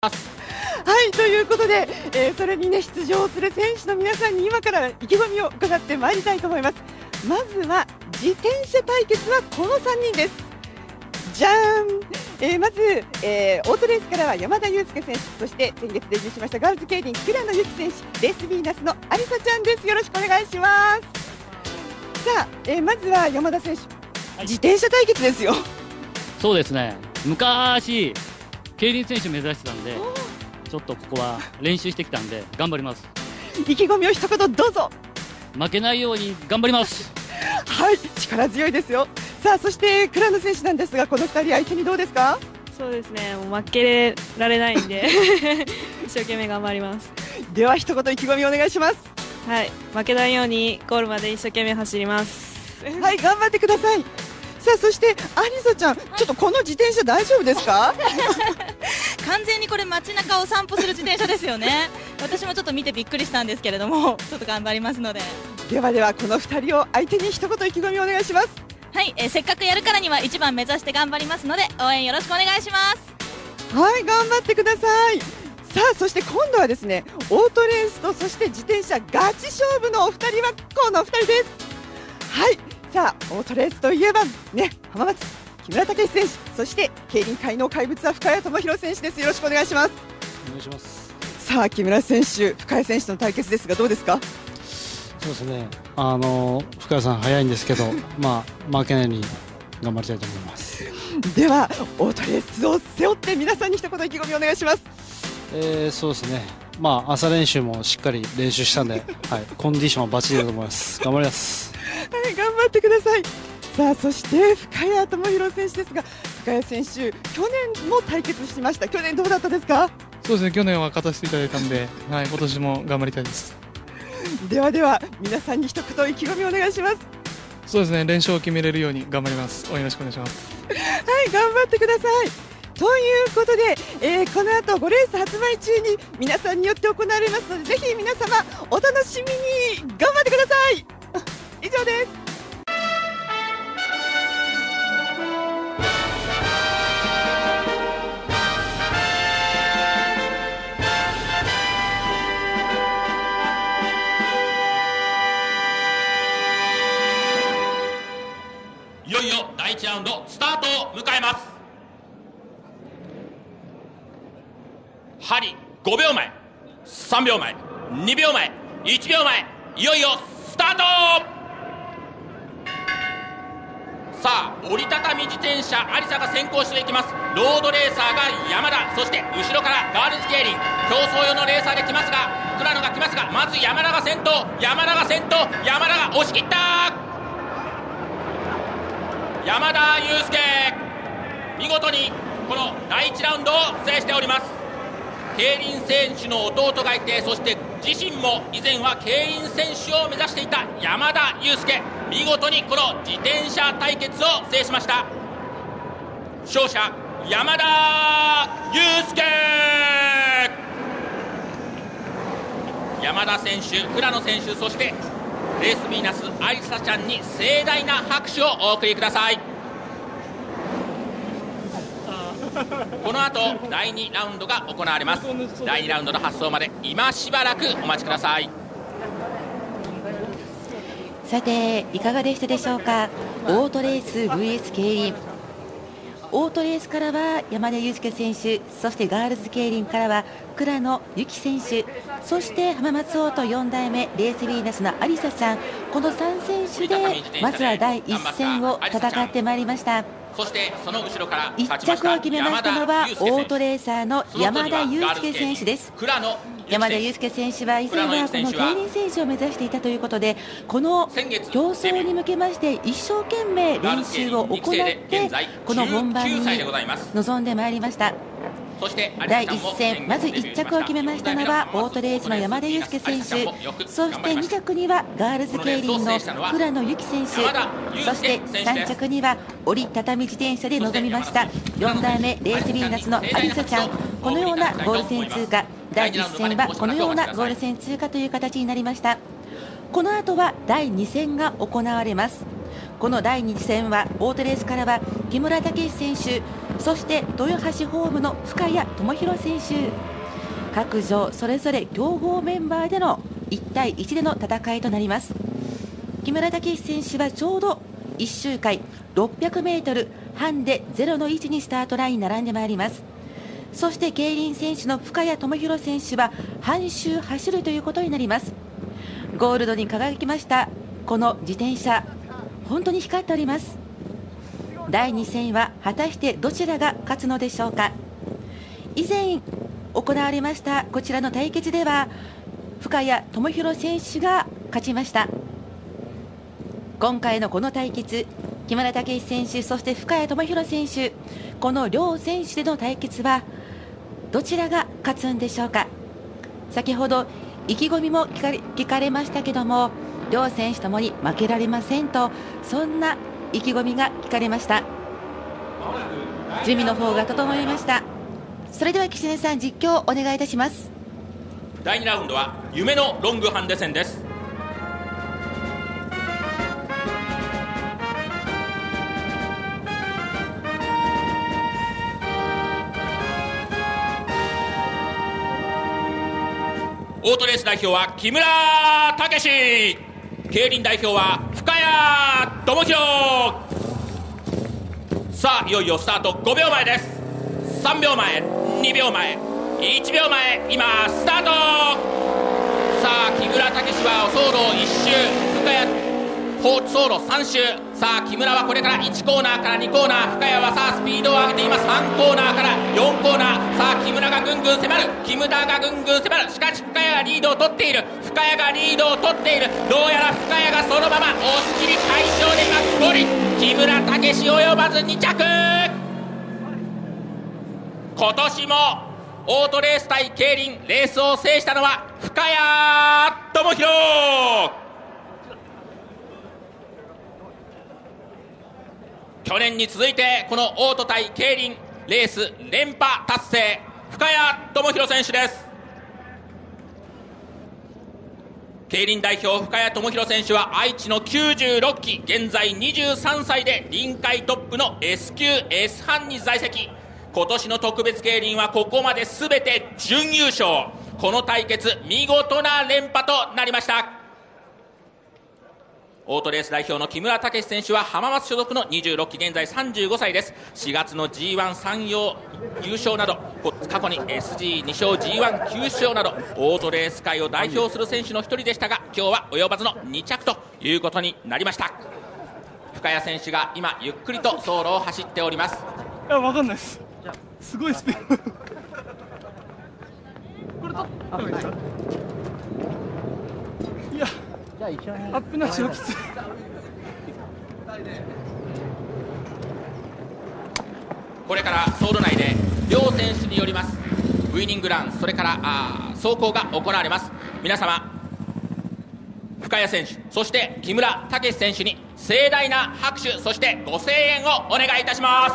はい、ということで、それにね出場する選手の皆さんに今から意気込みを伺ってまいりたいと思います。まずは自転車対決はこの3人です。じゃーん、まず、オートレースからは山田裕介選手、そして先月デビューしましたガールズケイリン倉野由紀選手、レースビーナスの有沙ちゃんです。よろしくお願いします。さあ、まずは山田選手、自転車対決ですよ。 そうですね、昔競輪選手目指してたんで、ちょっとここは練習してきたんで頑張ります。 意気込みを一言どうぞ。 負けないように頑張ります。 はい、力強いですよ。さあ、そして倉野選手なんですが、この2人相手にどうですか？ そうですね、もう負けられないんで一生懸命頑張ります。 では一言意気込みお願いします。 はい、負けないようにゴールまで一生懸命走りますはい、頑張ってください。さあ、そして有沙ちゃん、ちょっとこの自転車大丈夫ですか？ 完全にこれ街中を散歩する自転車ですよね。私もちょっと見てびっくりしたんですけれども、ちょっと頑張りますので。 ではこの2人を相手に一言意気込みお願いします。 はい、せっかくやるからには1番目指して頑張りますので、応援よろしくお願いします。 はい、頑張ってください。さあ、そして今度はですね、オートレースとそして自転車ガチ勝負のお二人はこのお二人です。はい、さあオートレースといえばね、浜松木村武史選手、そして競輪界の怪物は深谷智弘選手です。よろしくお願いします。 お願いします。 さあ、木村選手、深谷選手の対決ですがどうですか？ そうですね、深谷さん早いんですけど、負けないように頑張りたいと思います。 ではオートレースを背負って皆さんに一言意気込みお願いします。 そうですね、朝練習もしっかり練習したんで、コンディションはバッチリだと思います。頑張ります。 はい、頑張ってください。さあ、そして深谷智弘選手ですが、深谷選手、去年も対決しました。去年どうだったですか？ そうですね、去年は勝たせていただいたんで、今年も頑張りたいです。 では皆さんに一言意気込みお願いします。 そうですね、連勝を決めれるように頑張ります。応援よろしくお願いします。 はい、頑張ってください。ということで、この後5レース発売中に皆さんによって行われますので、ぜひ皆様お楽しみに頑張ってください。以上です。 いよいよ第1ラウンドスタートを迎えます。針5秒前、3秒前、2秒前、1秒前、いよいよスタート。さあ、折りたたみ自転車有沙が先行していきます。ロードレーサーが山田、そして後ろからガールズケイリン、競争用のレーサーで来ますが、倉野が来ますが、まず山田が先頭、山田が押し切った。山田裕介、見事にこの第1ラウンドを制しております。競輪選手の弟がいて、そして自身も以前は競輪選手を目指していた山田裕介、見事にこの自転車対決を制しました。勝者山田裕介。山田選手、倉野選手、そしてレースビーナス有沙ちゃんに盛大な拍手をお送りください。この後第2ラウンドが行われます。第2ラウンドの発走まで今しばらくお待ちください。 さて、いかがでしたでしょうか。オートレース VS 競輪、オートレースからは山田裕介選手、そしてガールズ競輪からは倉野由紀選手、そして浜松オート4代目レースビーナスの有沙ちゃん、この3選手でまずは第1戦を戦ってまいりました。 そしてその後ろから 1着を決めましたのはオートレーサーの山田裕介選手です。山田裕介選手は以前はこの競輪選手を目指していたということで、この競争に向けまして一生懸命練習を行ってこの本番に臨んでまいりました。第1戦、まず1着を決めましたのはオートレースの山田裕介選手、そして2着にはガールズ競輪の倉野由紀選手、そして3着には折りたたみ自転車で臨みました4代目レースビーナスの有沙ちゃん。このようなゴール戦通過、第1戦はこのようなゴール戦通過という形になりました。この後は第2戦が行われます。この第2戦はオートレースからは木村武史選手、 そして豊橋ホームの深谷智弘選手、各場それぞれ強豪メンバーでの1対1での戦いとなります。木村武史選手はちょうど1周回600メートル半で0の位置にスタートライン並んでまいります。そして競輪選手の深谷智弘選手は半周走るということになります。ゴールドに輝きましたこの自転車、本当に光っております。第2戦は果たしてどちらが勝つのでしょうか。以前行われましたこちらの対決では深谷智弘選手が勝ちました。今回のこの対決、木村武史選手、そして深谷智弘選手、この両選手での対決はどちらが勝つんでしょうか。先ほど意気込みも聞かれましたけども、両選手ともに負けられませんと、そんな意気込みが聞かれました。準備の方が整いました。それでは岸根さん、実況お願いいたします。 第2ラウンドは夢のロングハンデ戦です。オートレース代表は木村武史、競輪代表は深谷智弘。さあいよいよスタート5秒前です。3秒前、2秒前、1秒前、今スタート。さあ木村武史は走路1周、深谷走路3周。さあ木村はこれから1コーナーから2コーナー、深谷はさあスピードを上げています。3コーナーから4コーナー。さあ木村がぐんぐん迫る、木村がぐんぐん迫る。しかし深谷がリードを取っている、深谷がリードを取っている。どうやら深谷がそのまま押し切り快勝で今ゴール。木村武史及ばず2着。今年もオートレース対競輪レースを制したのは深谷智弘。去年に続いてこのオート対競輪レース連覇達成、深谷智弘選手です。競輪代表深谷智弘選手は愛知の96期、現在23歳で臨海トップの S 級 S 班に在籍。今年の特別競輪はここまで全て準優勝。この対決見事な連覇となりました。オートレース代表の木村武史選手は浜松所属の26期、現在35歳です。4月の G1 山陽優勝など、過去に SG2 勝 G1 9勝などオートレース界を代表する選手の一人でしたが、今日は及ばずの2着ということになりました。深谷選手が今ゆっくりと走路を走っております。 いや、分かんないです。すごいスピード。これといや、アップなしはきつい。 これから走路内で両選手によりますウイニングラン、それから走行が行われます。皆様、深谷選手、そして木村武史選手に盛大な拍手、そしてご声援をお願いいたします。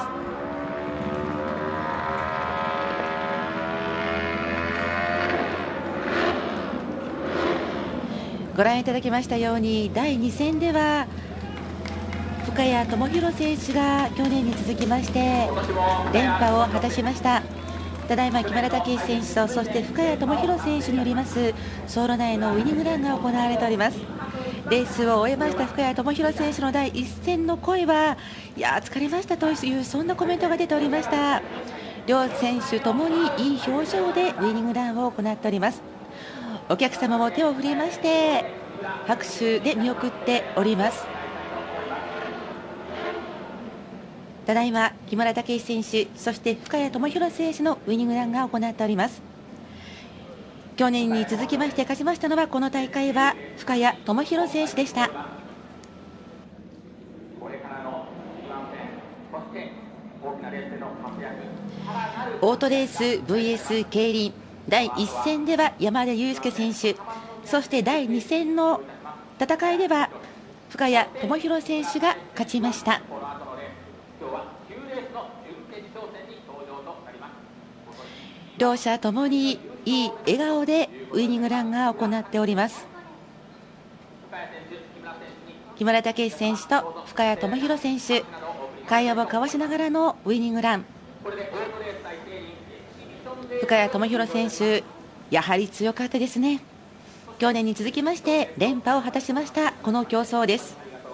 ご覧いただきましたように、第2戦では深谷智弘選手が去年に続きまして連覇を果たしました。ただいま木村武史選手とそして深谷智弘選手によります走路内のウイニングランが行われております。レースを終えました深谷智弘選手の第1戦の声は、いや疲れましたというそんなコメントが出ておりました。両選手ともにいい表情でウイニングランを行っております。お客様も手を振りまして拍手で見送っております。ただいま木村武史選手、そして深谷智弘選手のウイニングランが行っております。去年に続きまして勝ちましたのは、この大会は深谷智弘選手でした。オートレース VS 競輪第1戦では山田裕介選手、そして第2戦の戦いでは深谷智弘選手が勝ちました。両者ともにいい笑顔でウイニングランが行っております。木村武史選手と深谷智弘選手、会話を交わしながらのウイニングラン、 深谷智弘選手、やはり強かったですね。去年に続きまして連覇を果たしましたこの競争です。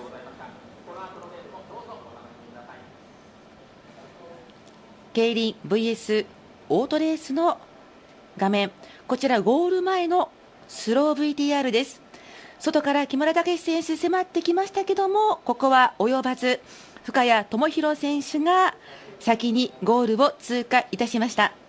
競輪 VS オートレースの画面、こちらゴール前のスロー VTR です。外から木村武史選手迫ってきましたけども、ここは及ばず深谷智弘選手が先にゴールを通過いたしました。